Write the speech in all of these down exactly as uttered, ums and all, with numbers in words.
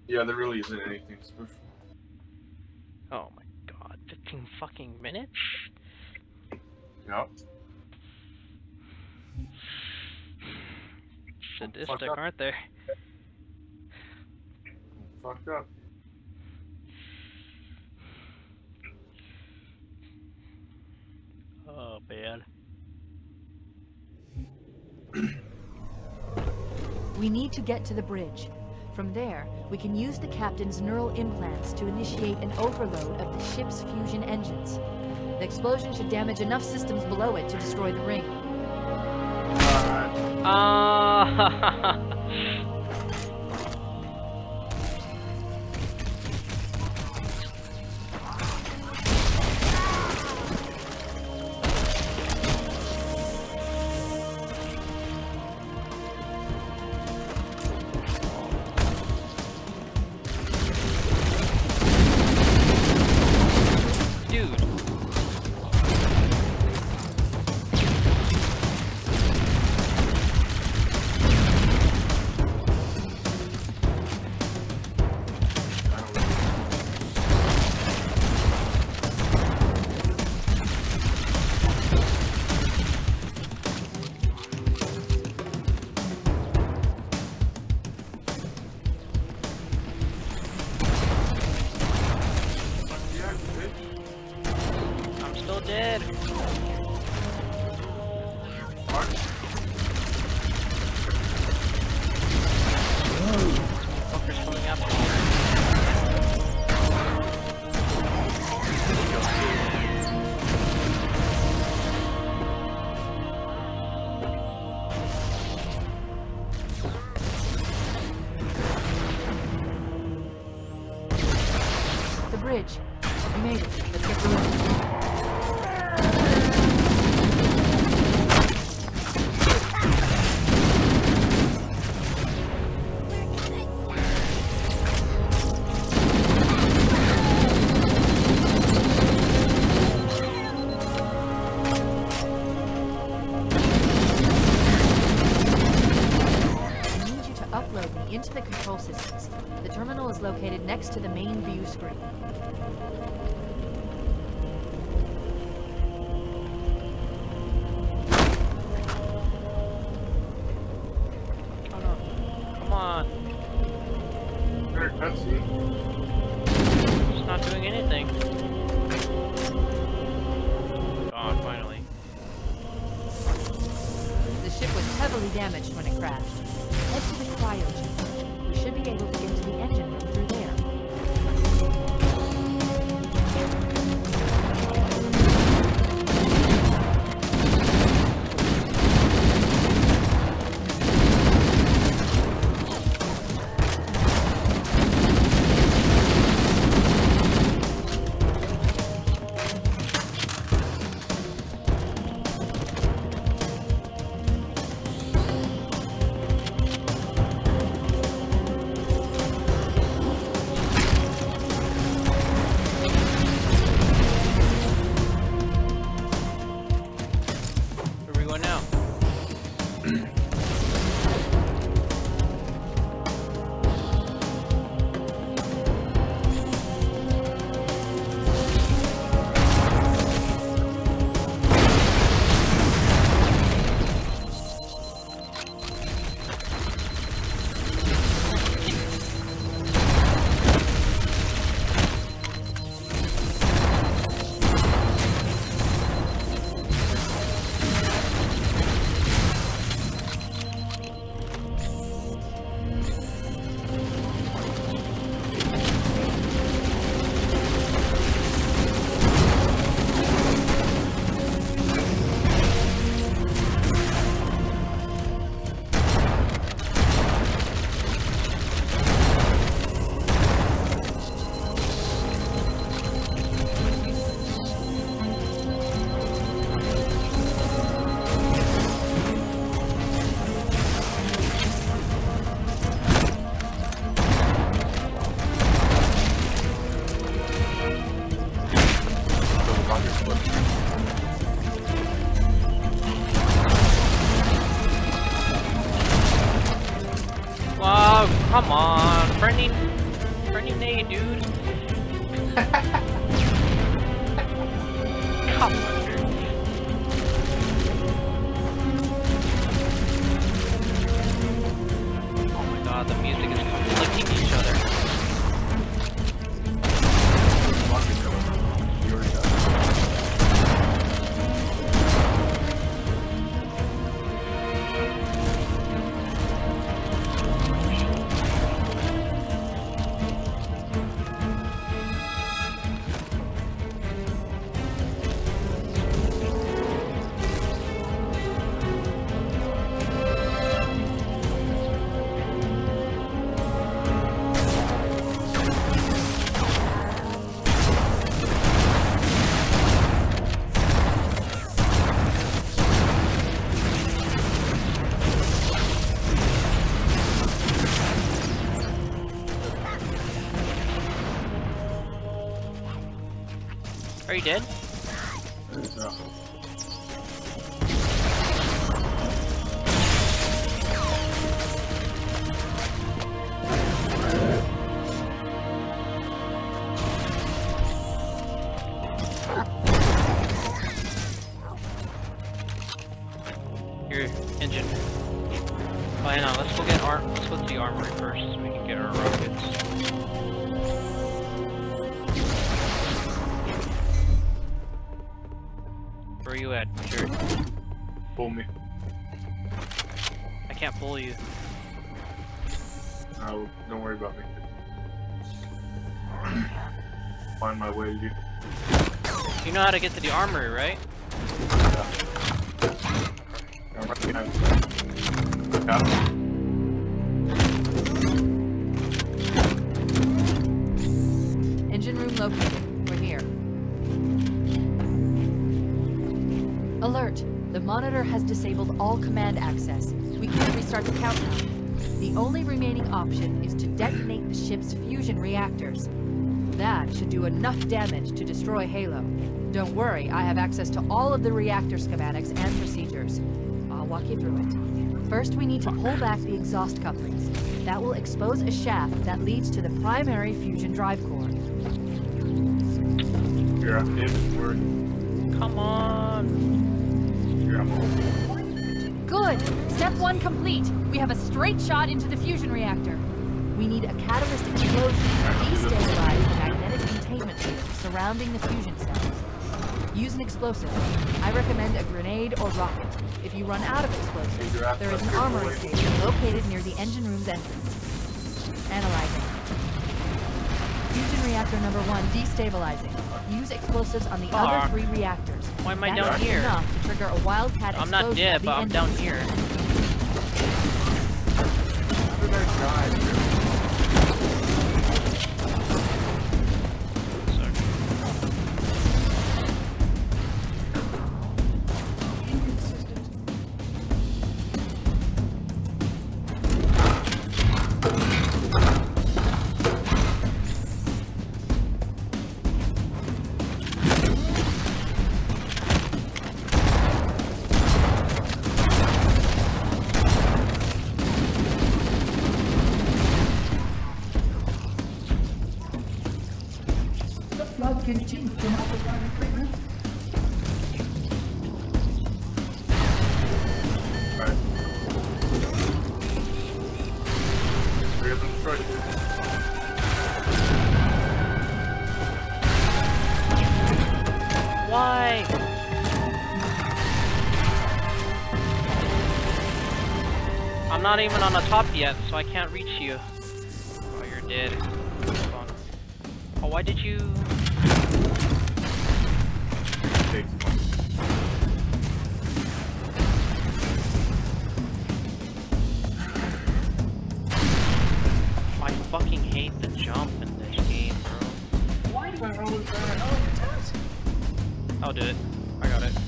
Yeah, there really isn't anything special. Oh my god, fifteen fucking minutes? Yep. Sadistic, aren't they? Fucked up. Oh, bad. We need to get to the bridge. From there, we can use the captain's neural implants to initiate an overload of the ship's fusion engines. The explosion should damage enough systems below it to destroy the ring. Ah! Dead. Fucker's coming after me. The bridge. We made it. Let's get through it. Into the control systems. The terminal is located next to the main view screen. Oh no. Come on. Very cutscene. It's not doing anything. God, finally. The ship was heavily damaged when it crashed. Head to the cryo chamber. We should be able to get to the engine room through there. fucking A, dude. Come on, dude. Oh my god, the music is conflicting each other. Are you dead? No. Your engine. Oh, hang on, let's go get our let's go to the armory first so we can get our rockets. Where are you at, jerk? Pull me. I can't pull you. No, don't worry about me. Find my way to you. You know how to get to the armory, right? Yeah. I'm right behind you. Yeah. Engine room located. We're here. Alert! The monitor has disabled all command access. We can't restart the countdown. The only remaining option is to detonate the ship's fusion reactors. That should do enough damage to destroy Halo. Don't worry, I have access to all of the reactor schematics and procedures. I'll walk you through it. First, we need to pull back the exhaust couplings. That will expose a shaft that leads to the primary fusion drive core. Here, I'm David. Word. Come on! Here, I'm home. Good! Step one complete. We have a straight shot into the fusion reactor. We need a catalyst explosion to destabilize the magnetic containment field surrounding the fusion cells. Use an explosive. I recommend a grenade or rocket. If you run out of explosives, there is an armory station located near the engine room's entrance. Analyzing. Fusion reactor number one destabilizing. Use explosives on the Fuck. other three reactors. Why am I That's down here? enough to trigger a wildcat I'm explosion not dead, at the but I'm down engines. here. How did I die, dude? Sorry. Flood continues to multiply equipment. Alright. Three of them destroyed. Why? I'm not even on the top yet, so I can't reach you. Oh, you're dead. Hold on. Oh, why did you... Takes one. I fucking hate the jump in this game, bro. Why do I always run an element task? I'll do it. I got it.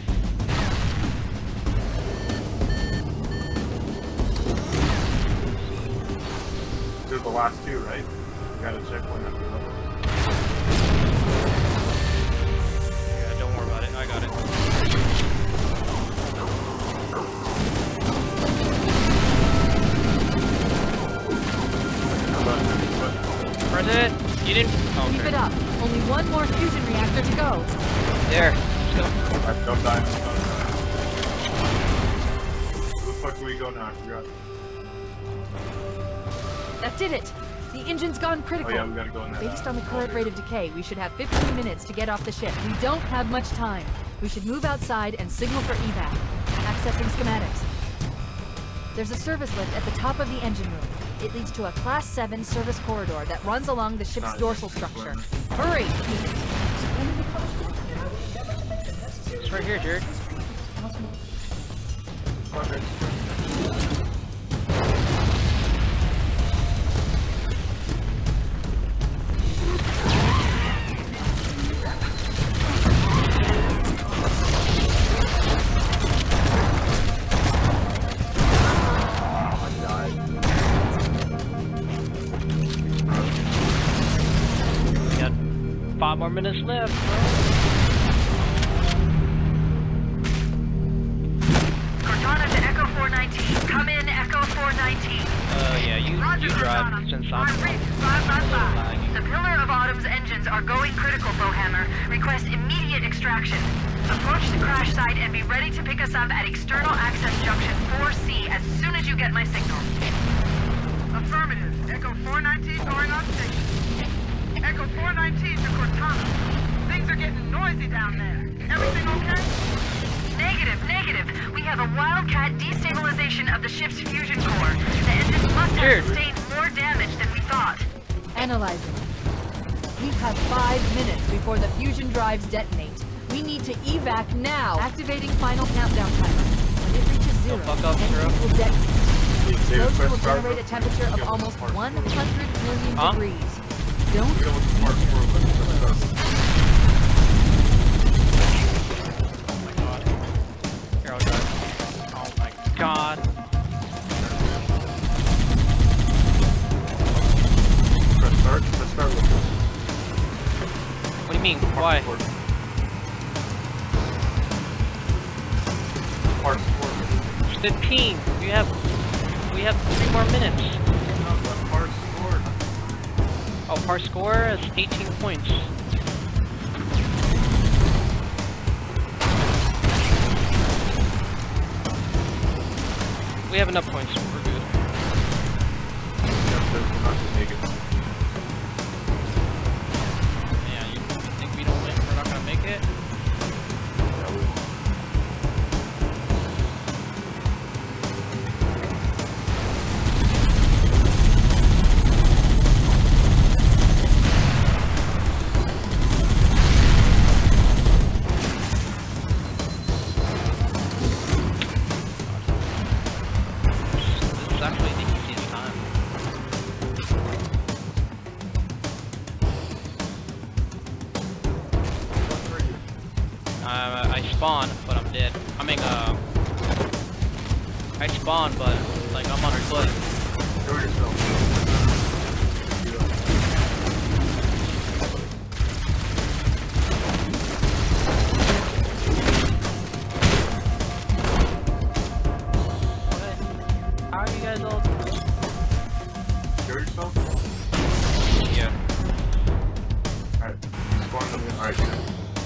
They're the last two, right? Gotta check one after another. Yeah, don't worry about it. I got it. How about this? Where's it? You didn't. Oh, Keep okay. it up. Only one more fusion reactor to go. There. Let's go. Alright, don't die. Don't die. Where the fuck do we go now? I forgot. That did it. The engine's gone Oh critical. yeah, we gotta go in there. Based on the current rate of decay, we should have fifteen minutes to get off the ship. We don't have much time. We should move outside and signal for evac. Accessing schematics. There's a service lift at the top of the engine room. It leads to a Class seven service corridor that runs along the ship's Nice. dorsal structure. Hurry! It's right here, Jared. Got five more minutes left, bro. Cortana to Echo four nineteen. Come in, Echo four nineteen. Uh, yeah, you, you drive since I'm On reach five by five. The Pillar of Autumn's engines are going critical, Bowhammer. Request immediate extraction. Approach the crash site and be ready to pick us up at External Access Junction four C as soon as you get my signal. Affirmative. Echo four nineteen going on station. Echo four nineteen to Cortana. Things are getting noisy down there. Everything okay? Negative, negative. We have a Wildcat destabilization of the ship's fusion core. The engines must have Weird. sustained more damage than we thought. Analyzing. We have five minutes before the fusion drives detonate. We need to evac now. Activating final countdown timer. When it reaches zero, fuck up, engines Zero. will detonate. The Dude, explosion press will start, generate a bro. temperature of Go with almost the part. one hundred million Huh? degrees. Don't We go with the parts for let's start. Oh my god. Here, I'll drive. Oh my god. Press start. Press start with this. What do you mean? Why? Parts for fifteen. We have we have three more minutes. no, the parts scored. Oh, our score is eighteen points. We have enough points. We're good. Yeah, but we're not gonna make it. Yeah, you think we don't win? We're not gonna make it? Yeah, we won't. This is actually the easiest time. What are you? Uh, I spawn, but I'm dead. I mean, uh, I spawn, but like I'm on her foot. Show yourself. You don't- What? How are you guys all? Show yourself. Yeah. Alright. Spawn them in. Alright, good.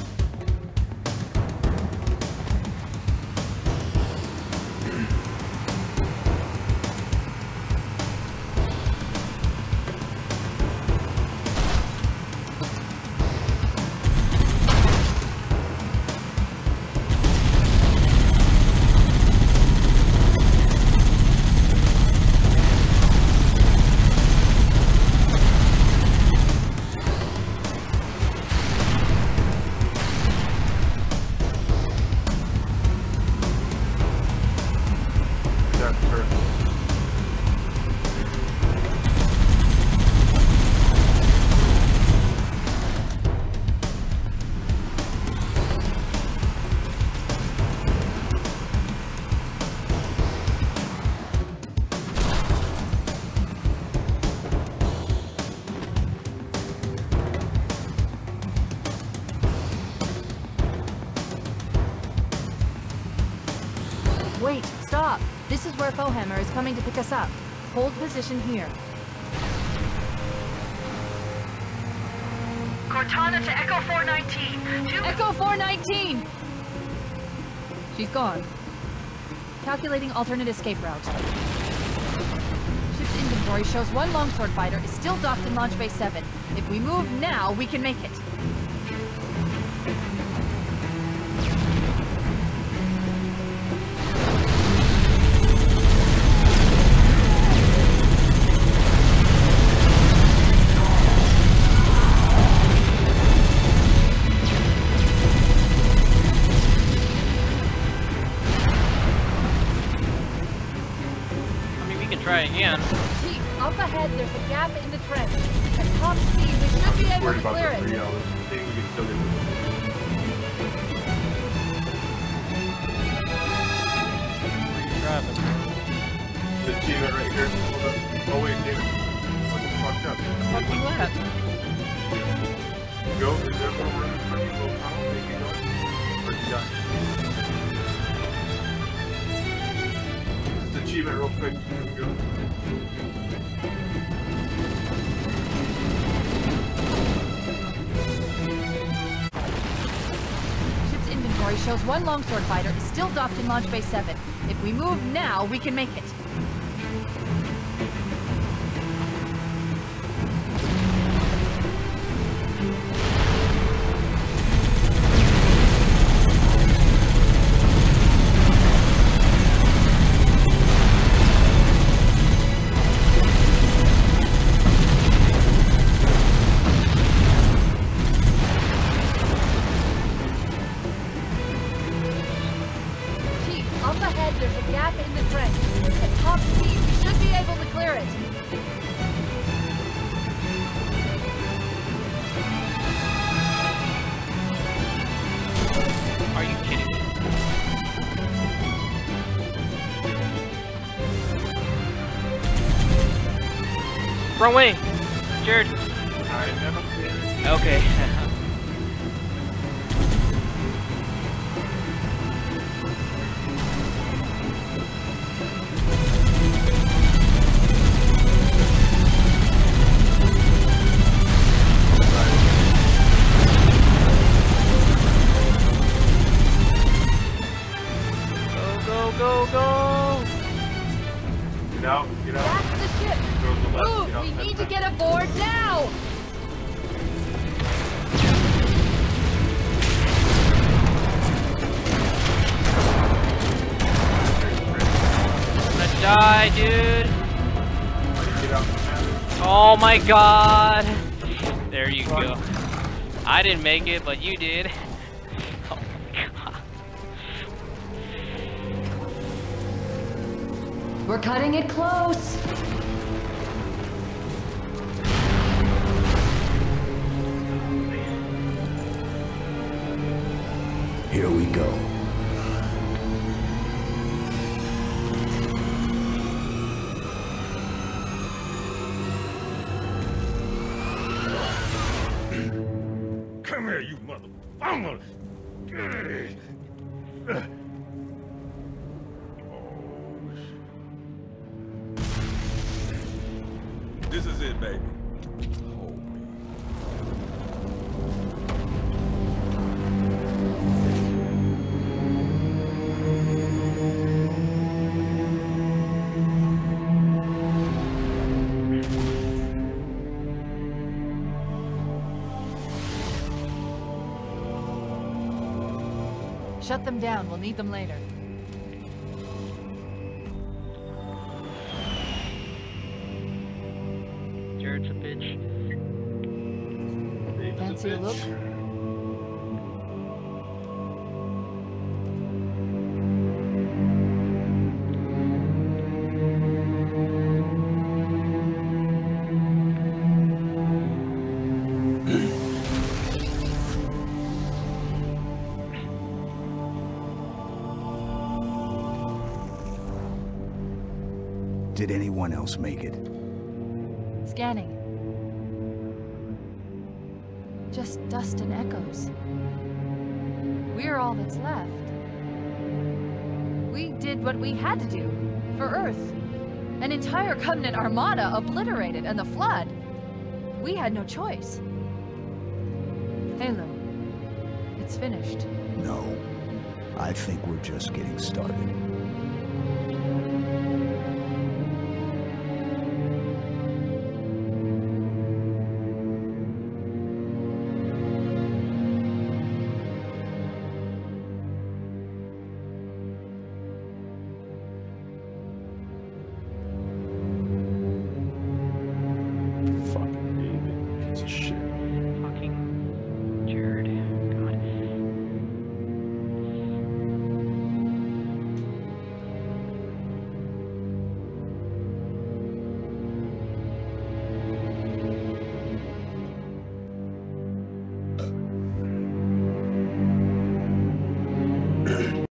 That's perfect. Wait, stop! This is where Bowhammer is coming to pick us up. Hold position here. Cortana to Echo four nineteen. Two Echo four nineteen! She's gone. Calculating alternate escape route. Ship's inventory shows one longsword fighter is still docked in Launch Bay seven. If we move now, we can make it. Try again. Chief, up ahead, there's a gap in the trench. At top speed, we should be able Worried to about clear the it. three hours. I think we can still get Driving. the achievement right here. Hold up. Oh wait, David. Oh, you fucked up. Fuck you at? Go. Is there more room for you? Go tunnel. Make it go. Or you done? Just achievement real quick. Here we go. Ship's inventory shows one longsword fighter is still docked in Launch Bay seven. If we move now, we can make it. Up ahead, there's a gap in the trench. At top speed, we should be able to clear it. Are you kidding me? Wrong way! Jared! I never did. Okay. Go, go! Get out, get out. That's the ship. Go to the left, Move! get out We that need to side. get aboard now! I'm gonna die, dude! Get out the map. Oh my god! There you go. I didn't make it, but you did. Oh my god. We're cutting it close. Here we go. Come here, you mother... I'm gonna... This is it, baby. Hold me. Shut them down. We'll need them later. Jared's a bitch. Fancy a look? Did anyone else make it? Scanning. Just dust and echoes. We're all that's left. We did what we had to do for Earth. An entire Covenant armada obliterated, and the Flood. We had no choice. Halo. It's finished. No. I think we're just getting started.